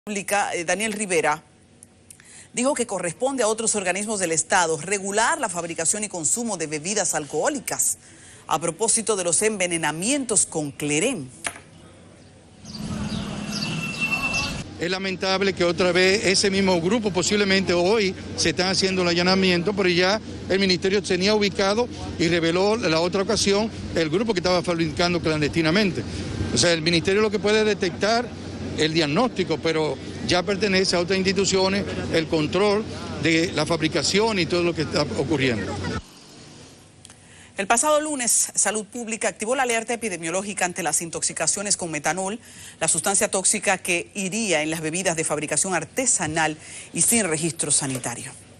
Pública, Daniel Rivera, dijo que corresponde a otros organismos del Estado regular la fabricación y consumo de bebidas alcohólicas a propósito de los envenenamientos con clerén. Es lamentable que otra vez ese mismo grupo, posiblemente hoy se están haciendo el allanamiento, pero ya el ministerio tenía ubicado y reveló la otra ocasión el grupo que estaba fabricando clandestinamente. O sea, el ministerio lo que puede detectar el diagnóstico, pero ya pertenece a otras instituciones el control de la fabricación y todo lo que está ocurriendo. El pasado lunes, Salud Pública activó la alerta epidemiológica ante las intoxicaciones con metanol, la sustancia tóxica que iría en las bebidas de fabricación artesanal y sin registro sanitario.